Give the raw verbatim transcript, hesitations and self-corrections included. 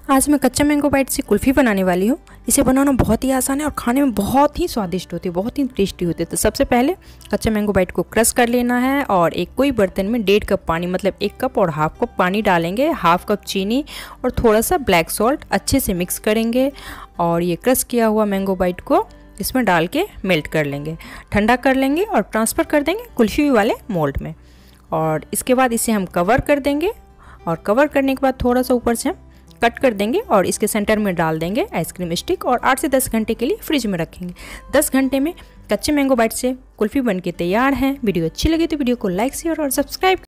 आज मैं कच्चा मैंगो बाइट से कुल्फ़ी बनाने वाली हूँ। इसे बनाना बहुत ही आसान है और खाने में बहुत ही स्वादिष्ट होती है, बहुत ही टेस्टी होती है। तो सबसे पहले कच्चा मैंगो बाइट को क्रश कर लेना है और एक कोई बर्तन में डेढ़ कप पानी, मतलब एक कप और हाफ कप पानी डालेंगे, हाफ कप चीनी और थोड़ा सा ब्लैक सॉल्ट अच्छे से मिक्स करेंगे और ये क्रश किया हुआ मैंगो बाइट को इसमें डाल के मेल्ट कर लेंगे, ठंडा कर लेंगे और ट्रांसफ़र कर देंगे कुल्फ़ी वाले मोल्ड में। और इसके बाद इसे हम कवर कर देंगे और कवर करने के बाद थोड़ा सा ऊपर से हम कट कर देंगे और इसके सेंटर में डाल देंगे आइसक्रीम स्टिक और आठ से दस घंटे के लिए फ्रिज में रखेंगे। दस घंटे में कच्चे मैंगो बाइट से कुल्फ़ी बनके तैयार है। वीडियो अच्छी लगी तो वीडियो को लाइक शेयर और सब्सक्राइब